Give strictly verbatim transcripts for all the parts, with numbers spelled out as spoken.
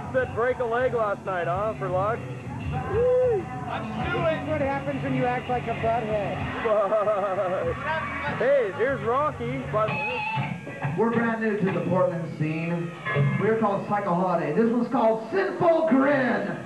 said break a leg last night, huh, for luck? Let's do it! What happens when you act like a butthead? Hey, here's Rocky. But we're brand new to the Portland scene. We're called Psycho Holiday. This one's called Sinful Grin.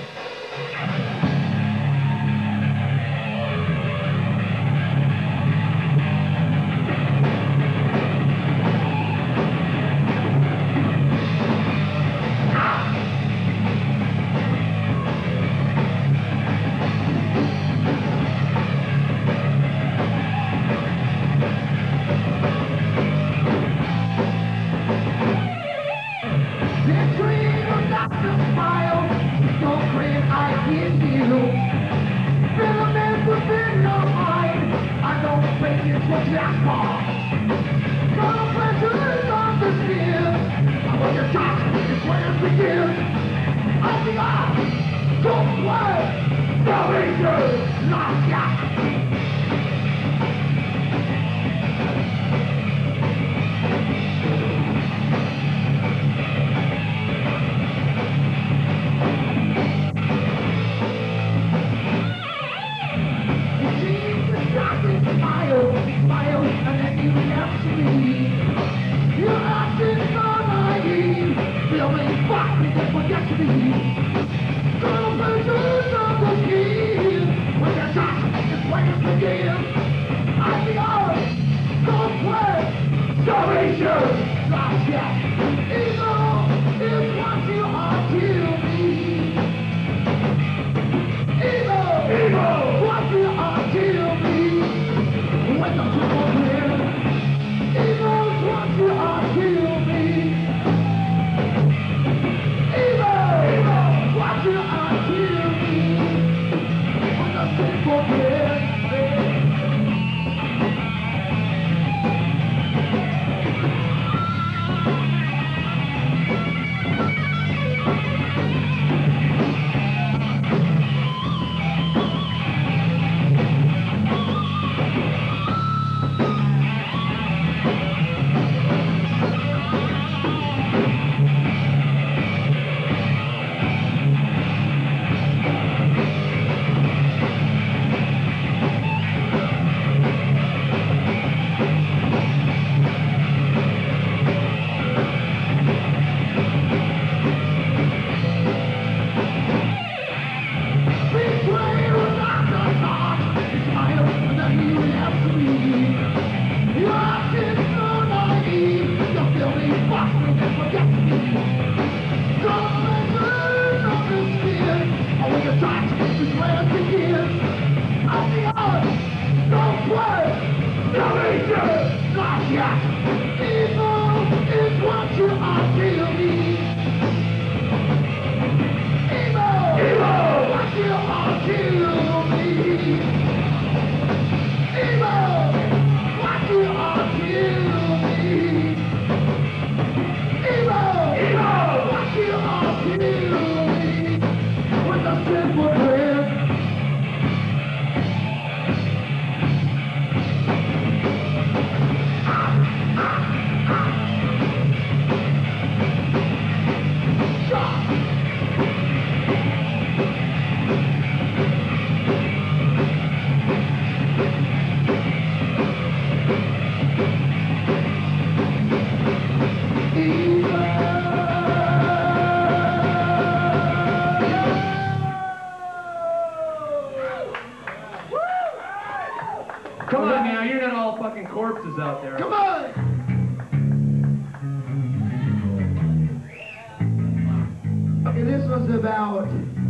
Come on now, you're not all fucking corpses out there. Come on! Okay, this was about